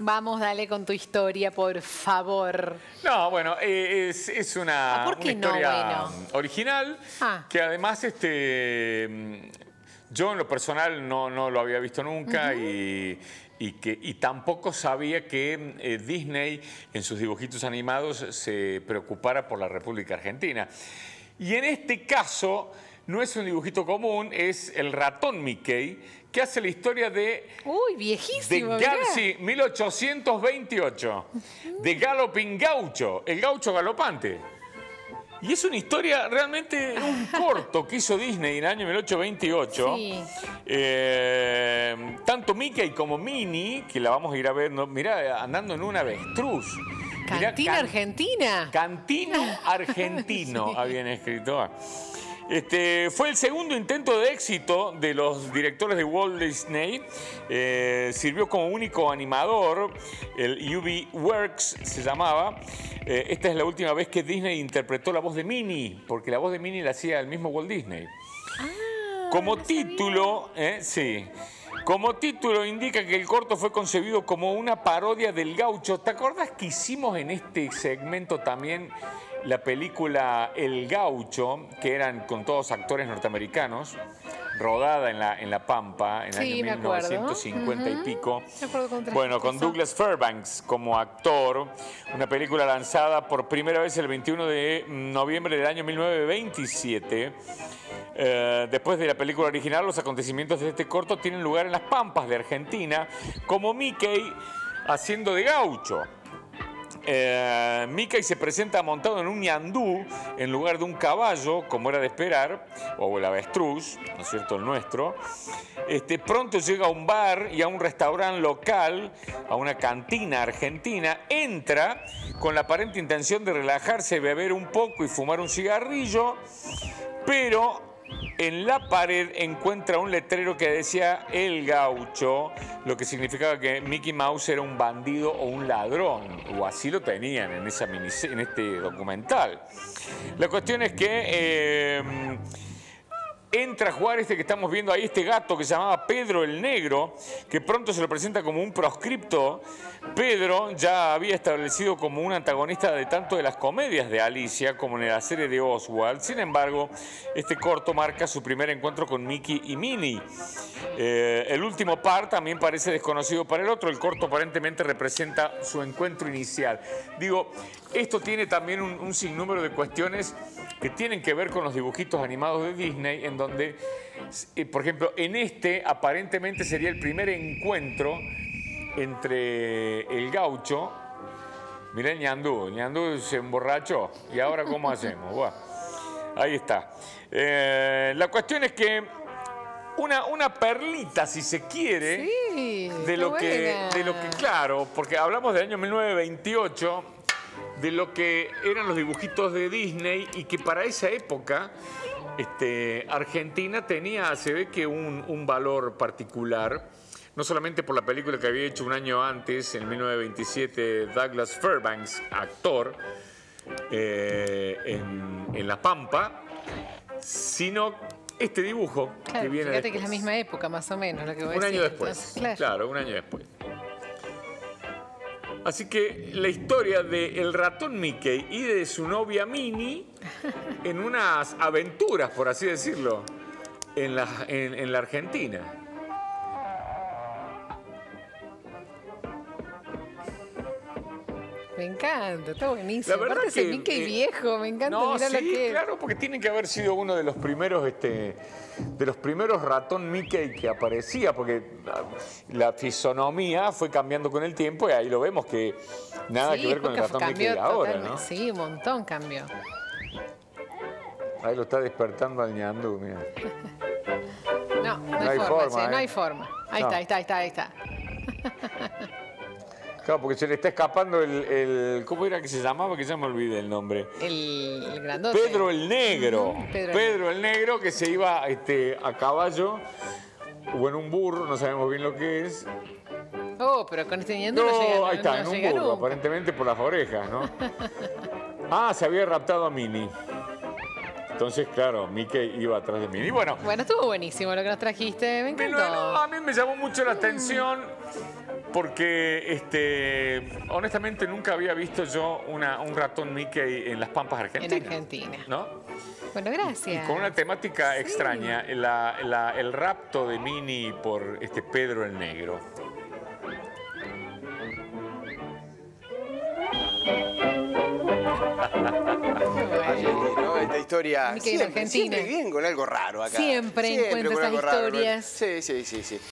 Vamos, dale con tu historia, por favor. No, bueno, es una, ¿por qué una no? historia Bueno. original que además yo en lo personal no lo había visto nunca y tampoco sabía que Disney en sus dibujitos animados se preocupara por la República Argentina. Y en este caso no es un dibujito común, es el ratón Mickey, que hace la historia de... Uy, viejísimo, sí, 1828, de Galloping Gaucho, el gaucho galopante. Y es una historia, realmente un corto que hizo Disney en el año 1828. Sí. Tanto Mickey como Minnie, que la vamos a ir a ver, mirá, andando en un avestruz. Cantina Argentina. Cantino Argentino, sí. Habían escrito. Fue el segundo intento de éxito de los directores de Walt Disney. Sirvió como único animador, el UB Works se llamaba. Esta es la última vez que Disney interpretó la voz de Minnie, porque la voz de Minnie la hacía el mismo Walt Disney. Como título, sí. Como título indica que el corto fue concebido como una parodia del gaucho. ¿Te acordás que hicimos en este segmento también la película El Gaucho, que eran con todos actores norteamericanos, rodada en la Pampa en el año 1950 y pico? Bueno, con Douglas Fairbanks como actor, una película lanzada por primera vez el 21 de noviembre del año 1927. Después de la película original, los acontecimientos de este corto tienen lugar en las Pampas de Argentina, como Mickey haciendo de gaucho. Mickey se presenta montado en un ñandú en lugar de un caballo, como era de esperar, o el avestruz, ¿no es cierto?, el nuestro. Pronto llega a un bar y a un restaurante local, a una cantina argentina, entra con la aparente intención de relajarse, beber un poco y fumar un cigarrillo, pero en la pared encuentra un letrero que decía El Gaucho, lo que significaba que Mickey Mouse era un bandido o un ladrón, o así lo tenían en este documental. La cuestión es que entra a jugar que estamos viendo ahí, este gato que se llamaba Pedro el Negro, que pronto se lo presenta como un proscripto. Pedro ya había establecido como un antagonista de tanto de las comedias de Alicia como en la serie de Oswald. Sin embargo, este corto marca su primer encuentro con Mickey y Minnie. El último par también parece desconocido para el otro. El corto aparentemente representa su encuentro inicial. Digo, esto tiene también un sinnúmero de cuestiones que tienen que ver con los dibujitos animados de Disney, en donde, por ejemplo, aparentemente sería el primer encuentro entre el gaucho. Mirá el ñandú se emborrachó. ¿Y ahora cómo hacemos? Bueno, ahí está. La cuestión es que una perlita, si se quiere, sí, de lo que, claro, porque hablamos del año 1928, de lo que eran los dibujitos de Disney, y que para esa época Argentina tenía, se ve que un valor particular, no solamente por la película que había hecho un año antes, en 1927, Douglas Fairbanks, actor, en La Pampa, sino este dibujo, claro, que viene fíjate después. Que es la misma época, más o menos, lo que voy a decir. Un año después, entonces, claro, un año después. Así que la historia del ratón Mickey y de su novia Minnie en unas aventuras, por así decirlo, en la Argentina. Me encanta, está buenísimo. La verdad aparte ese Mickey viejo, me encanta. No, mirá sí, lo que claro, porque tiene que haber sido uno de los primeros, ratón Mickey que aparecía, porque la fisonomía fue cambiando con el tiempo y ahí lo vemos que nada que ver con el ratón Mickey de ahora, ¿no? Sí, un montón cambió. Ahí lo está despertando al ñandú, mira. No hay forma, no hay forma. Ahí está. Claro, porque se le está escapando ¿cómo era que se llamaba? Que ya me olvidé el nombre. El grandote. Pedro el Negro. Pedro el Negro, que se iba a caballo o en un burro, no sabemos bien lo que es. Oh, pero con este ñandú no llega. Ahí está, en un burro, aparentemente por las orejas, ¿no? Se había raptado a Minnie. Entonces, claro, Mickey iba atrás de Minnie. Bueno, estuvo buenísimo lo que nos trajiste, me encantó. A mí me llamó mucho la atención porque honestamente nunca había visto yo un ratón Mickey en las Pampas Argentinas. En Argentina. ¿No? Bueno, gracias. Y con una temática extraña, el rapto de Minnie por Pedro el Negro. ¿no? Esta historia Mickey en Argentina. siempre bien con algo raro acá. Siempre encuentro con esas algo raro, ¿no? historias. Sí.